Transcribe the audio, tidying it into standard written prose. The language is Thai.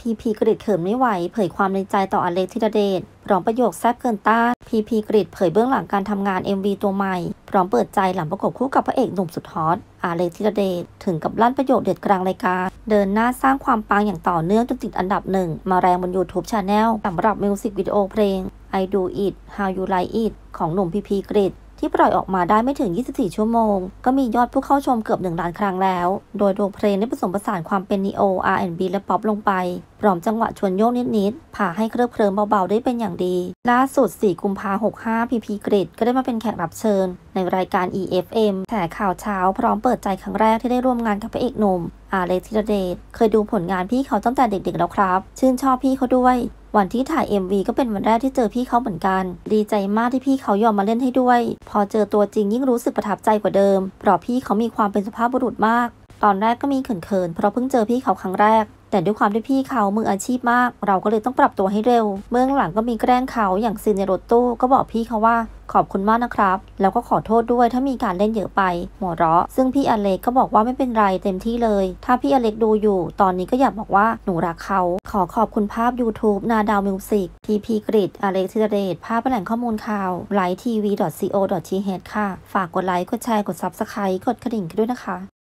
พีกริดเขินไม่ไหวเผยความในใจต่ออเล็กธีรเดชพร้อมประโยคแซ่บเกินต้านพีกริดเผยเบื้องหลังการทำงาน MV ตัวใหม่พร้อมเปิดใจหลังประกบคู่กับพระเอกหนุ่มสุดฮอตอเล็กธีรเดชถึงกับลั่นประโยคเด็ดกลางรายการเดินหน้าสร้างความปังอย่างต่อเนื่องจนติดอันดับ1มาแรงบน YouTube Channel สำหรับมิวสิกวิดีโอเพลง I Do It How You Like It ของหนุ่มพีกริดที่ปล่อยออกมาได้ไม่ถึง 24 ชั่วโมงก็มียอดผู้เข้าชมเกือบ 1 ล้านครั้งแล้วโดยเพลงได้ผสมผสานความเป็นนีโอ R&B และป๊อปลงไปพร้อมจังหวะชวนโยกนิดๆพาให้เคลิบเคลิ้มเบาๆได้เป็นอย่างดีล่าสุด 4 กุมภาพันธ์ 65 พีกริดก็ได้มาเป็นแขกรับเชิญในรายการ EFM แถข่าวเช้าพร้อมเปิดใจครั้งแรกที่ได้ร่วมงานกับพระเอกหนุ่มอเล็กธีรเดชเคยดูผลงานพี่เขาตั้งแต่เด็กๆแล้วครับชื่นชอบพี่เขาด้วยวันที่ถ่าย MV ก็เป็นวันแรกที่เจอพี่เขาเหมือนกันดีใจมากที่พี่เขายอมมาเล่นให้ด้วยพอเจอตัวจริงยิ่งรู้สึกประทับใจกว่าเดิมเพราะพี่เขามีความเป็นสุภาพบุรุษมากตอนแรกก็มีเขินๆเพราะเพิ่งเจอพี่เขาครั้งแรกแต่ด้วยความที่พี่เขามืออาชีพมากเราก็เลยต้องปรับตัวให้เร็วเบื้องหลังก็มีแกล้งเขาอย่างซีนในรถตู้ก็บอกพี่เขาว่าขอบคุณมากนะครับแล้วก็ขอโทษด้วยถ้ามีการเล่นเยอะไปหัวเราะซึ่งพี่อเล็กก็บอกว่าไม่เป็นไรเต็มที่เลยถ้าพี่อเล็กดูอยู่ตอนนี้ก็อยากบอกว่าหนูรักเขาขอบคุณภาพ YouTube นาดาวมิวสิกพีกริดอเล็กธีรเดชภาพแหล่งข้อมูลข่าว live tv.co.th ค่ะฝากกดไลค์กดแชร์กด Subscribe กดกระดิ่งด้วยนะคะ